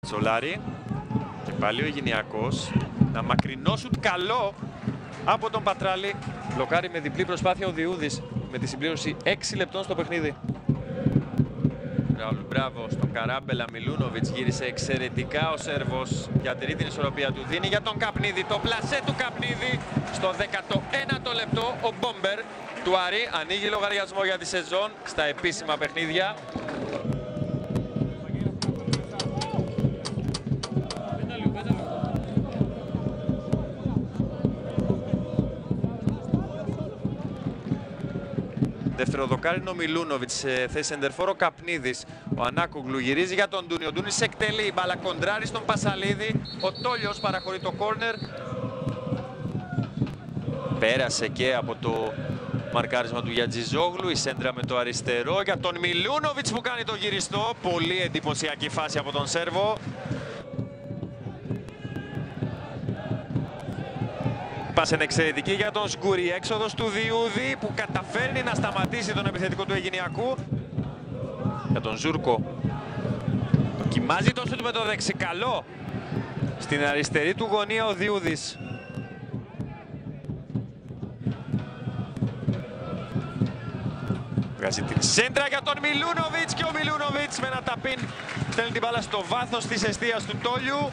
Τσολάρη. Και πάλι ο Αιγινειακός. Να μακρινό σουτ καλό από τον Πατράλη. Μπλοκάρει με διπλή προσπάθεια ο Διούδης με τη συμπλήρωση 6 λεπτών στο παιχνίδι. Μπράβο στον Καράμπελα. Μιλούνοβιτς γύρισε εξαιρετικά ο Σέρβος. Διατηρεί την ισορροπία του. Δίνει για τον Καπνίδη. Το πλασέ του Καπνίδη στο 19ο λεπτό. Ο Μπόμπερ του Άρη ανοίγει λογαριασμό για τη σεζόν στα επίσημα παιχνίδια. Δεύτερο δοκάρι είναι ο Μιλούνοβιτς σε θέση εντερφόρο Καπνίδης. Ο Ανάκογλου γυρίζει για τον Ντούνι. Ο Ντούνις εκτελεί, μπάλα κοντράρει στον Πασαλίδη. Ο Τόλιος παραχωρεί το κόρνερ. Πέρασε και από το μαρκάρισμα του Γιατζιζόγλου. Η σέντρα με το αριστερό για τον Μιλούνοβιτς που κάνει το γυριστό. Πολύ εντυπωσιακή φάση από τον Σέρβο. Πάσα εξαιρετική για τον Σκούρι. Έξοδος του Διούδη που καταφέρνει να σταματήσει τον επιθετικό του Αιγινειακού. Για τον Ζούρκο. Δοκιμάζει το σουτ με το δεξικαλό. Στην αριστερή του γωνία ο Διούδης. Βγάζει την σέντρα για τον Μιλούνοβιτς και ο Μιλούνοβιτς με ένα ταπίν στέλνει την μπάλα στο βάθος της εστίας του Τόλιου.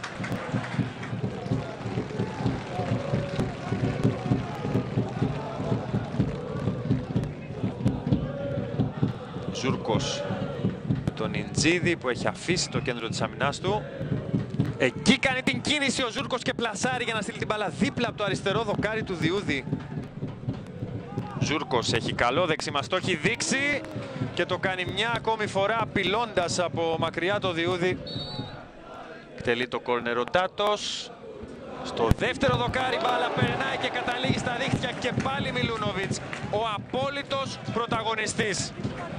Ζούρκος τον Ιντζίδη που έχει αφήσει το κέντρο της αμυνάς του. Εκεί κάνει την κίνηση ο Ζούρκος και πλασάρει για να στείλει την μπάλα δίπλα από το αριστερό δοκάρι του Διούδη. Ζούρκος έχει καλό δεξιμαστό, έχει δείξει και το κάνει μια ακόμη φορά απειλώντας από μακριά το Διούδη. Εκτελεί το κόρνερ ο Τάτος. Στο δεύτερο δοκάρι μπάλα περνάει και καταλήγει στα δίχτυα και πάλι Μιλούνοβιτς, ο απόλυτος πρωταγωνιστής.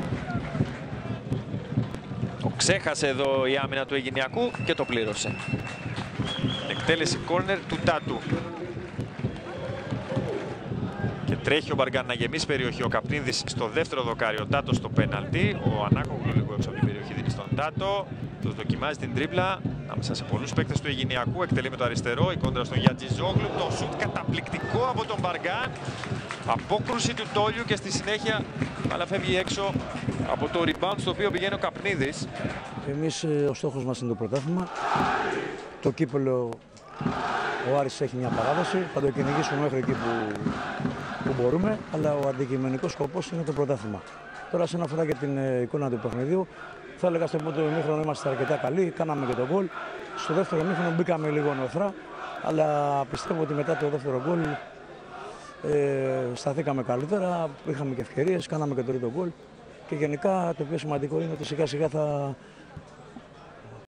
Το ξέχασε εδώ η άμυνα του Αιγινειακού και το πλήρωσε. Εκτέλεση κόρνερ του Τάτου. Και τρέχει ο Μπαργκάν να γεμίσει περιοχή. Ο Καπνίδης στο δεύτερο δοκάρι, ο Τάτος στο πέναλτι. Ο Ανάκογλου λίγο έξω από την περιοχή δίνει στον Τάτο. Το δοκιμάζει την τρίπλα. Ανάμεσα σε πολλούς παίκτες του Αιγινειακού. Εκτελεί με το αριστερό. Η κόντρα στον Γιατζιζόγλου. Το σουτ καταπληκτικό από τον Μπαργκάν. Απόκρουση του Τόλιου και στη συνέχεια αλλά φεύγει έξω από το rebound στο οποίο πηγαίνει ο Καπνίδης. Εμείς ο στόχος μας είναι το πρωτάθλημα. Το κύπελλο ο Άρης έχει μια παράδοση. Θα το κυνηγήσουμε μέχρι εκεί που μπορούμε. Αλλά ο αντικειμενικός σκοπός είναι το πρωτάθλημα. Τώρα, σε αφορά και την εικόνα του παιχνιδιού, θα έλεγα στο πρώτο ημίχρονο είμαστε αρκετά καλοί. Κάναμε και τον γκολ. Στο δεύτερο ημίχρονο μπήκαμε λίγο νοθρά. Αλλά πιστεύω ότι μετά το δεύτερο γκολ σταθήκαμε καλύτερα. Είχαμε και ευκαιρίες. Κάναμε και το τρίτο γκολ. Και γενικά το πιο σημαντικό είναι ότι σιγά σιγά θα